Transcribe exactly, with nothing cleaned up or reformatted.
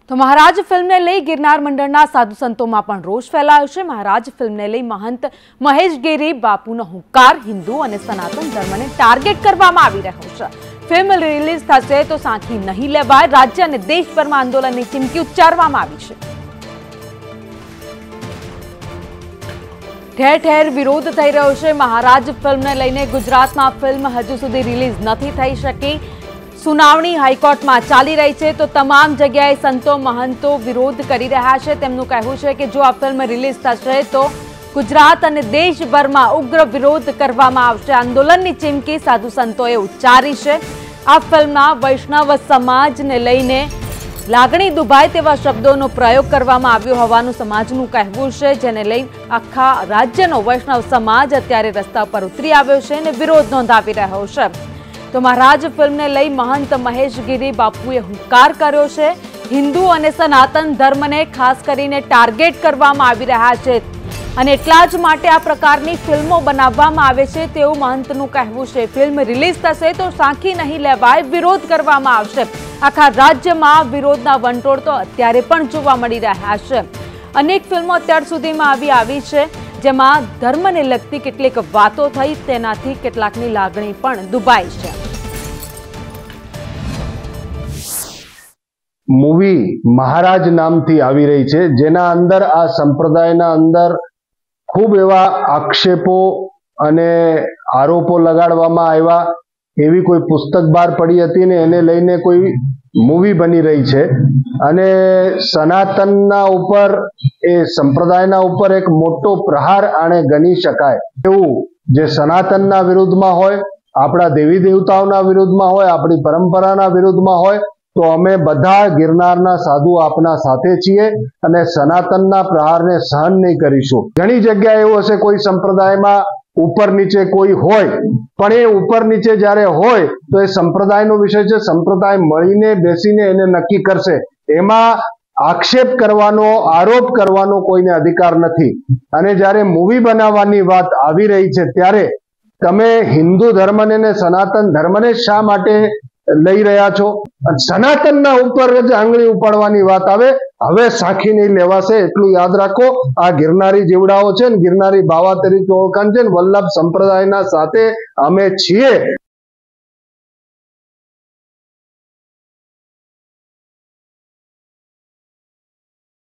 તો મહારાજ ફિલ્મને લઈ ગિરનાર મંડળના સાધુ સંતોમાં પણ રોષ ફેલાયો છે। મહારાજ ફિલ્મને લઈ મહંત મહેશ ગીરી બાપુનો હુંકાર હિન્દુ અને સનાતન ધર્મને ટાર્ગેટ કરવામાં આવી રહ્યો છે। ફિલ્મ રિલીઝ થશે તો સાંખી નહીં લેવાય, રાજ્ય અને દેશભરમાં આંદોલનની ચીમકી ઉચ્ચારવામાં આવી છે। ठेर ठेर विरोध थई रह्यो छे। महाराज फिल्म ने लईने गुजरात में फिल्म हजू सुधी रिलीज नहीं थई शकी। सुनावणी हाईकोर्ट में चाली रही है तो तमाम जगह संतो महंतो विरोध करी रह्या छे। तेमनुं कहेवुं छे कि जो आ फिल्म रिलीज थशे तो गुजरात अने देशभर में उग्र विरोध करवामां आवशे। आंदोलननी चीमकी साधु संतोए उच्चारी छे। आ फिल्मना वैष्णव समाज ने लईने लागणी दुभाय तेवा शब्दों प्रयोग करवामां आव्यो होवानुं समाजनुं कहेवुं छे, जेने लई आखा राज्यनो वैष्णव समाज अत्यारे रस्ता पर उतरी आव्यो छे अने विरोध नोंधावी रह्यो छे। तो महाराज फिल्म ने लई महंत महेश गिरी बापुए हुंकार कर्यो छे। हिंदू अने सनातन धर्म ने खास करीने टार्गेट करवामां आवी रह्या छे अने एटला ज माटे आ प्रकारनी फिल्मों बनाववामां आवे छे तेवुं महंतनुं कहेवुं छे। फिल्म रिलीज थशे तो साँखी नहीं लेवाय, विरोध करवामां आवशे। आखा राज्यमां विरोधना वंटोळ तो अत्यारे पण जोवा मळी रह्या छे। अनेक फिल्मों अत्यार सुधीमां आवी आवी छे जेमां धर्मने लगती केटलीक वातो थई, तेनाथी केटलाकनी लागणी पण दुभाई छे। मूवी महाराज नामथी आवी रही छे, जेना अंदर आ संप्रदायना अंदर खूब एवा आक्षेपो अने आरोपो लगाडवामां आव्या। एवी कोई पुस्तक बहार पड़ी हती ने एने लईने कोई मूवी बनी रही छे अने सनातनना उपर ए संप्रदायना उपर एक मोटो प्रहार आने गणी शकाय। एवुं जे सनातनना विरुद्धमां होय, आपणा देवी देवताओना विरुद्धमां होय, आपणी परंपराना विरुद्धमां होय तो अमे बधा गिरनारना साधु आपना साथे छीए अने सनातनना प्रहारने सहन नहीं करीशुं। घणी जग्याए एवुं हशे कोई संप्रदायमां ऊपर नीचे कोई होय, पण ए ऊपर नीचे ज्यारे होय तो ए संप्रदायनो विषय छे। संप्रदाय मळीने बेसीने एने नक्की करशे। एमां आक्षेप करवानो, आरोप करवानो कोईने अधिकार नथी। अने ज्यारे मूवी बनाववानी वात आवी रही छे त्यारे तमे हिंदू धर्मने ने सनातन धर्मने शा माटे लई रह्या छो? सनातनना उपर ज आंगળી ઉપાડવાની વાત આવે, હવે સાખી નહીં લેવાશે એટલું યાદ રાખો। આ ગિરનારી જીવડાઓ છે ને ગિરનારી બાવા તરીકે ઓળખાણ છે ને વલ્લભ સંપ્રદાયના સાથે અમે છીએ।